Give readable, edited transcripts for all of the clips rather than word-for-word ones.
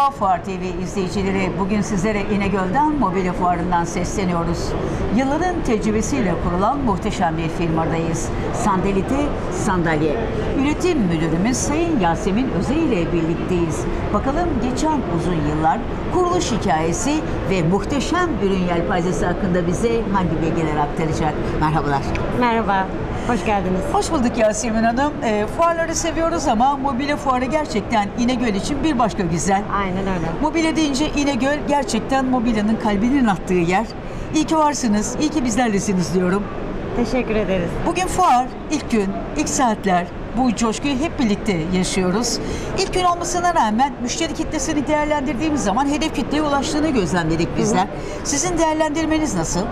Merhaba Fuar TV izleyicileri. Bugün sizlere İnegöl'den Mobilya Fuarı'ndan sesleniyoruz. Yılların tecrübesiyle kurulan muhteşem bir firmadayız. Sandalite Sandalye. Üretim müdürümüz Sayın Yasemin Öze ile birlikteyiz. Bakalım geçen uzun yıllar kuruluş hikayesi ve muhteşem ürün yelpazesi hakkında bize hangi bilgiler aktaracak? Merhabalar. Merhaba. Hoş geldiniz. Hoş bulduk Yasemin Hanım. Fuarları seviyoruz ama mobilya fuarı gerçekten İnegöl için bir başka güzel. Aynen öyle. Mobilya deyince İnegöl gerçekten mobilyanın kalbinin attığı yer. İyi ki varsınız, iyi ki bizlerlesiniz diyorum. Teşekkür ederiz. Bugün fuar, ilk gün, ilk saatler. Bu coşkuyu hep birlikte yaşıyoruz. İlk gün olmasına rağmen müşteri kitlesini değerlendirdiğimiz zaman hedef kitleye ulaştığını gözlemledik bizler. Sizin değerlendirmeniz nasıl?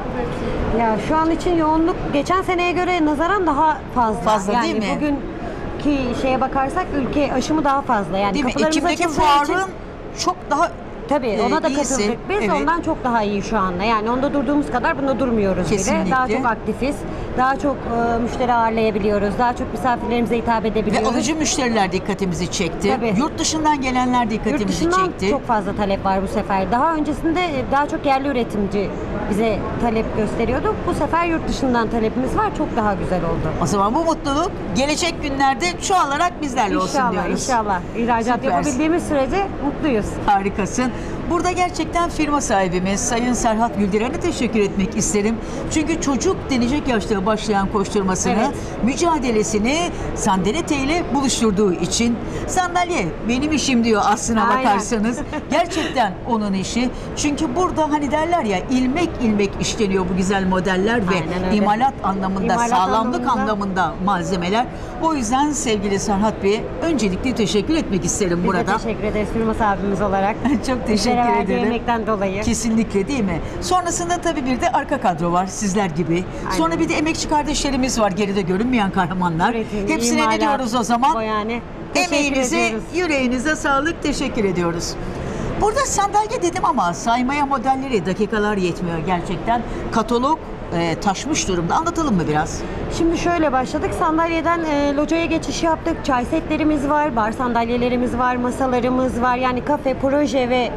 Ya şu an için yoğunluk geçen seneye göre nazaran daha fazla. Fazla yani değil mi? bugünkü şeye bakarsak ülke aşımı daha fazla. Yani Değil mi? kapılarımız Ekim'deki açıldığı için fuarın çok daha tabii ona da iyisi. katıldık biz. Evet. Ondan çok daha iyi şu anda. Yani onda durduğumuz kadar bunda durmuyoruz Kesinlikle. bile. Daha çok aktifiz. Daha çok müşteri ağırlayabiliyoruz. Daha çok misafirlerimize hitap ve edebiliyoruz. alıcı müşteriler dikkatimizi çekti. Tabii. Yurt dışından gelenler Yurt dikkatimizi dışından çekti. çok fazla talep var bu sefer. Daha öncesinde daha çok yerli üretimci bize talep gösteriyordu. Bu sefer yurt dışından talepimiz var. Çok daha güzel oldu. O zaman bu mutluluk gelecek günlerde çoğalarak bizlerle olsun İnşallah, diyoruz. inşallah. İhracat Süpersin. yapabildiğimiz sürece mutluyuz. Harikasın. Burada gerçekten firma sahibimiz Sayın Serhat Güldüren'e teşekkür etmek isterim. Çünkü çocuk denecek yaşta başlayan koşturmasını, Evet. mücadelesini sandalye ile buluşturduğu için sandalye benim işim diyor aslına Aynen. bakarsanız. Gerçekten onun işi. Çünkü burada hani derler ya ilmek ilmek işleniyor bu güzel modeller ve Aynen öyle. imalat anlamında, İmalat sağlamlık anlamında. anlamında malzemeler. O yüzden sevgili Serhat Bey'e öncelikle teşekkür etmek isterim Biz burada. de teşekkür ederiz firma sahibimiz olarak. Çok teşekkür Verdiği ederim. emekten dolayı. Kesinlikle değil mi? Sonrasında tabii bir de arka kadro var sizler gibi. Aynen. Sonra bir de emekçi kardeşlerimiz var geride görünmeyen kahramanlar. Üretim, Hepsine imalat, ne diyoruz o zaman? o yani. Teşekkür Emeğinize, ediyoruz. yüreğinize sağlık, teşekkür ediyoruz. Burada sandalye dedim ama saymaya modelleri dakikalar yetmiyor gerçekten. Katalog taşmış durumda. Anlatalım mı biraz? Şimdi şöyle başladık. Sandalyeden locaya geçiş yaptık. Çay setlerimiz var, bar sandalyelerimiz var, masalarımız var. Yani kafe, proje ve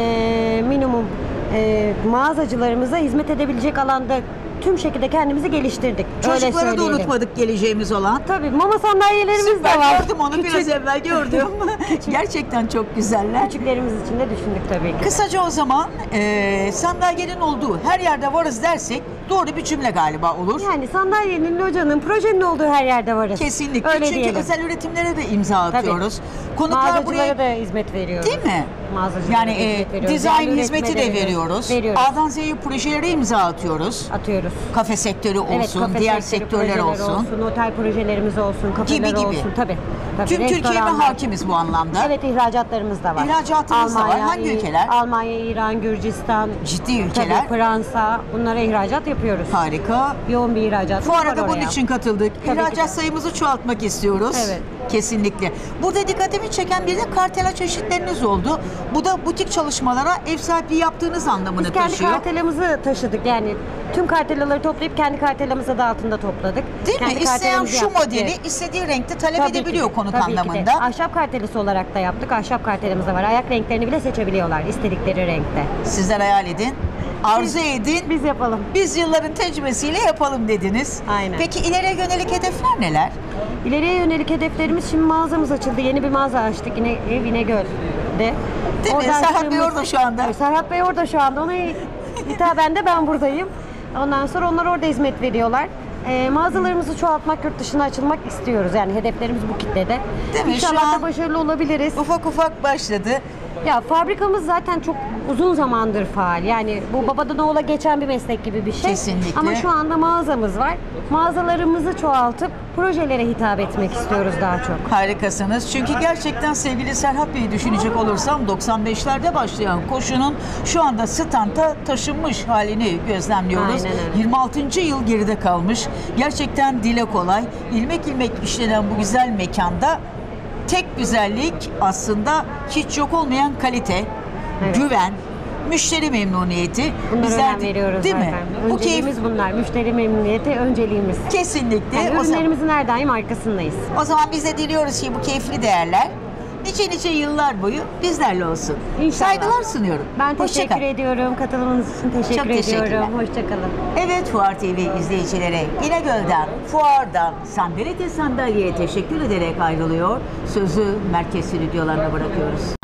minimum mağazacılarımıza hizmet edebilecek alanda tüm şekilde kendimizi geliştirdik. Öyle Çocukları da söyleyelim. unutmadık geleceğimiz olan. Tabii mama sandalyelerimiz de Ben var. gördüm onu biraz evvel gördüm. Gerçekten çok güzeller. Küçüklerimiz için de düşündük tabii ki. Kısaca o zaman sandalyenin olduğu her yerde varız dersek doğru bir cümle galiba olur. Yani sandalyenin, locanın, projenin olduğu her yerde varız. Kesinlikle. Öyle Çünkü diyelim. özel üretimlere de imza Tabii. atıyoruz. Konuklar Mağazacılara buraya da hizmet veriyoruz. değil mi? Mağazacılara Yani da hizmet veriyoruz. dizayn Yerli hizmeti üretime de veriyoruz. Veriyoruz. A'dan Z'ye projelere imza atıyoruz. Atıyoruz. Kafe sektörü olsun, Evet, kafe diğer sektörü sektörler projeleri olsun. otel projelerimiz olsun, kafeler Gibi. olsun. Tabii. Tüm Türkiye'de restoranlar. hakimiz bu anlamda. Evet, ihracatlarımız da var. İhracatımız da var. Hangi ülkeler? Almanya, İran, Gürcistan, Ciddi ülkeler. tabii Fransa. Bunlara ihracat yapıyoruz. Harika. Yoğun bir ihracatımız Fuara var da bunun oraya. için katıldık. Tabii ki İhracat de. sayımızı çoğaltmak istiyoruz. Evet. Kesinlikle. Burada dikkatimi çeken bir de kartela çeşitleriniz oldu. Bu da butik çalışmalara ev sahipliği yaptığınız anlamını Biz kendi taşıyor. kartelamızı taşıdık. Yani tüm kartelaları toplayıp kendi kartelamızı da altında topladık. Değil mi? Kendi İsteyen kartelamızı şu yaptık, modeli evet. istediği renkte talep Tabii ki edebiliyor de, konuk tabii ki de. anlamında. Ahşap kartelisi olarak da yaptık. Ahşap kartelimiz de var. Ayak renklerini bile seçebiliyorlar istedikleri renkte. Sizler hayal edin. Arzu edin. Biz yapalım. Biz yılların tecrübesiyle yapalım dediniz. Aynen. Peki ileriye yönelik hedefler neler? İleriye yönelik hedeflerimiz, şimdi mağazamız açıldı. Yeni bir mağaza açtık yine İnegöl'de. Değil mi? Serhat Bey orada şu anda. Serhat Bey orada şu anda. Ona hitaben de ben buradayım. Ondan sonra onlar orada hizmet veriyorlar. Mağazalarımızı çoğaltmak, yurt dışına açılmak istiyoruz. Yani hedeflerimiz bu kitlede. Değil mi? Şu İnşallah an da başarılı olabiliriz. Ufak ufak başladı. Ya fabrikamız zaten çok uzun zamandır faal. Yani bu babadan oğula geçen bir meslek gibi bir şey. Kesinlikle. Ama şu anda mağazamız var. Mağazalarımızı çoğaltıp projelere hitap etmek istiyoruz daha çok. Harikasınız. Çünkü gerçekten sevgili Serhat Bey'i düşünecek olursam 95'lerde başlayan koşunun şu anda standa taşınmış halini gözlemliyoruz. Aynen öyle. 26. yıl geride kalmış. Gerçekten dile kolay. İlmek ilmek işlenen bu güzel mekanda tek güzellik aslında hiç yok olmayan kalite, Evet. güven, müşteri memnuniyeti. Bunlara önem veriyoruz değil zaten. mi? Bu keyif Önceliğimiz bunlar. Müşteri memnuniyeti önceliğimiz. kesinlikle. Yani O zaman- ürünlerimizin her daim arkasındayız. O zaman biz de diliyoruz ki bu keyifli değerler nice yıllar boyu bizlerle olsun. İnşallah. Saygılar sunuyorum. Ben Hoşça teşekkür kal. ediyorum. Katılımınız için teşekkür Çok teşekkürler. ediyorum. Hoşçakalın. Evet, Fuar TV izleyicileri, İnegöl'den, Fuar'dan, Sandalye Sandalyeye teşekkür ederek ayrılıyor. Sözü merkez stüdyolarına bırakıyoruz.